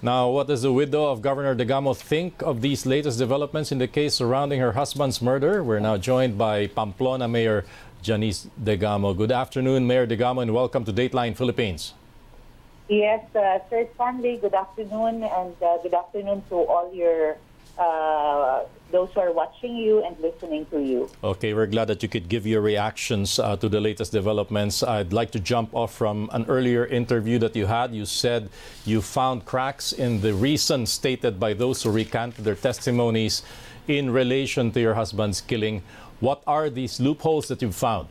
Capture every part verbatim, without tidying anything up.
Now, what does the widow of Governor Degamo think of these latest developments in the case surrounding her husband's murder? We're now joined by Pamplona Mayor Janice Degamo. Good afternoon, Mayor Degamo, and welcome to Dateline Philippines. Yes, uh, Sir Stanley, good afternoon, and uh, good afternoon to all your uh, those who are watching you and listening to you. Okay, we're glad that you could give your reactions uh, to the latest developments. I'd like to jump off from an earlier interview that you had. You said you found cracks in the reason stated by those who recanted their testimonies in relation to your husband's killing. What are these loopholes that you've found?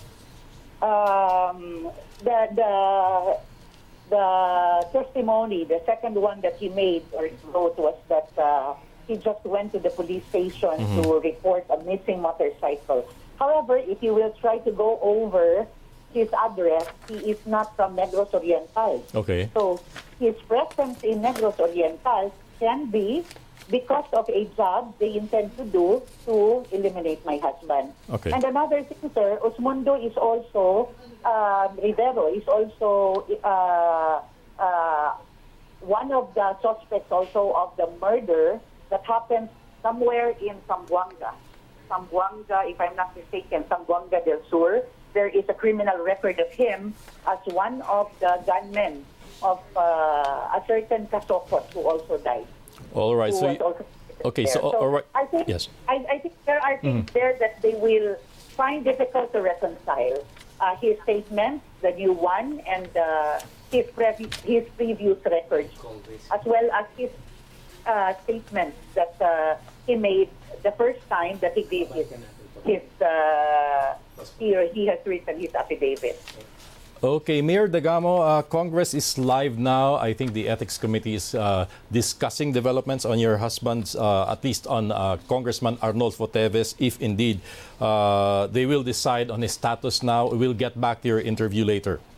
Um, the the the testimony, the second one that he made or wrote was that uh, he just went to the police station mm-hmm. to report a missing motorcycle. However, if you will try to go over his address, he is not from Negros Oriental. Okay. So his presence in Negros Oriental can be because of a job they intend to do to eliminate my husband. Okay. And another thing, sir, Osmundo is also, uh, Rivero is also uh, uh, one of the suspects also of the murder that happened somewhere in Zamboanga. Zamboanga, if I'm not mistaken, Zamboanga del Sur. There is a criminal record of him as one of the gunmen of uh, a certain Kasokot who also died. All right. So, you, okay. So, so, all right. I think, yes. I, I think there are things mm-hmm. there that they will find difficult to reconcile. Uh, his statement, the new one, and uh, his, previ his previous records, as well as his uh, statements that uh, he made the first time that he gave his, his uh, he, he has written his affidavit. Okay, Mayor Degamo, uh, Congress is live now. I think the Ethics Committee is uh, discussing developments on your husband's, uh, at least on uh, Congressman Arnolfo Teves, if indeed uh, they will decide on his status now. We'll get back to your interview later.